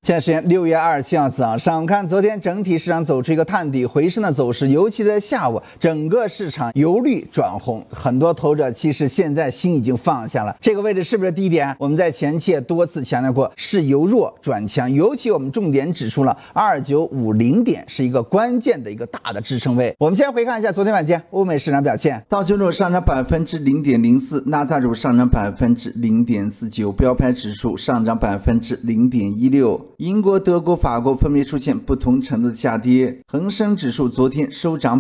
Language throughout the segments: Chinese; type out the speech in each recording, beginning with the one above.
现在时间6月27号早上，看昨天整体市场走出一个探底回升的走势，尤其在下午，整个市场由绿转红，很多投资者其实现在心已经放下了。这个位置是不是低点？我们在前期也多次强调过，是由弱转强，尤其我们重点指出了2950点是一个关键的一个大的支撑位。我们先回看一下昨天晚间欧美市场表现，道琼斯上涨0.04%，纳斯达克上涨0.49%，标普指数上涨0.16%。英国、德国、法国分别出现不同程度的下跌，恒生指数昨天收涨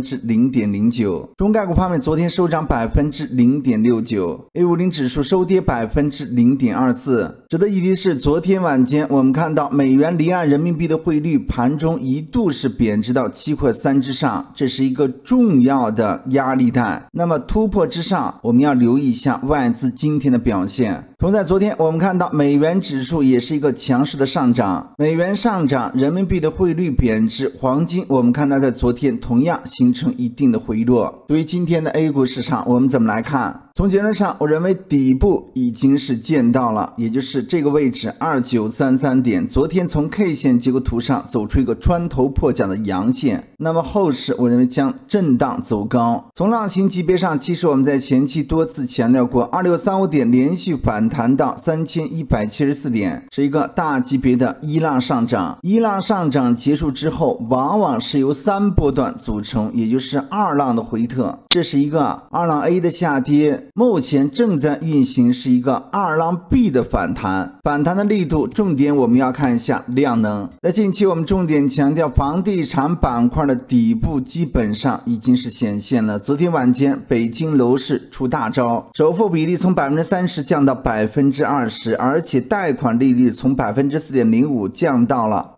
0.09%，中概股方面昨天收涨0.69%，A50指数收跌0.24%。值得一提是，昨天晚间我们看到美元离岸人民币的汇率盘中一度是贬值到7块3之上，这是一个重要的压力带。那么突破之上，我们要留意一下外资今天的表现。同在昨天我们看到美元指数也是一个强势的上涨，美元上涨，人民币的汇率贬值，黄金我们看到在昨天同样形成一定的回落。对于今天的 A 股市场，我们怎么来看？从结论上，我认为底部已经是见到了，也就是这个位置2933点。昨天从 K 线结构图上走出一个穿头破脚的阳线，那么后市我认为将震荡走高。从浪形级别上，其实我们在前期多次强调过，2635点连续反弹到3174点，是一个大级别的一浪上涨。一浪上涨结束之后，往往是由3波段组成，也就是二浪的回撤，这是一个二浪 A 的下跌。目前正在运行是一个二浪 B 的反弹，反弹的力度重点我们要看一下量能。在近期我们重点强调房地产板块的底部基本上已经是显现了。昨天晚间北京楼市出大招，首付比例从30%降到20%，而且贷款利率从4.05%降到了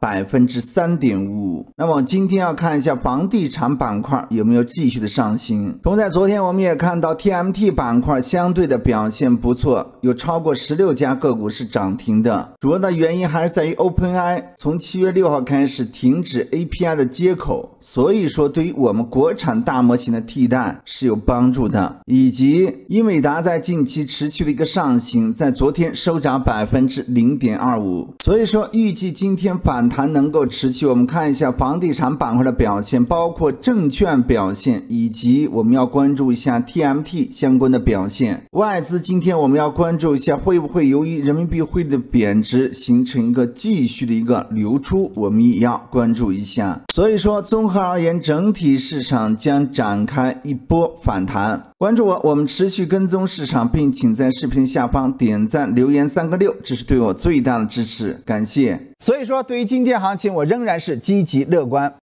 3.55%。那么今天要看一下房地产板块有没有继续的上行。同在昨天我们也看到 TMT 板块相对的表现不错，有超过16家个股是涨停的，主要的原因还是在于 OpenAI 从7月6号开始停止 API 的接口，所以说对于我们国产大模型的替代是有帮助的，以及英伟达在近期持续的一个上行，在昨天收涨0.25%，所以说预计今天反弹能够持续。我们看一下房地产板块的表现，包括证券表现，以及我们要关注一下 TMT 相关的表现。外资今天我们要关注一下会不会由于人民币汇率的贬值形成一个继续的一个流出，我们也要关注一下。所以说综合而言，整体市场将展开一波反弹。关注我们持续跟踪市场，并请在视频下方点赞留言3个6，这是对我最大的支持，感谢。所以说对于今天行情我仍然是积极乐观。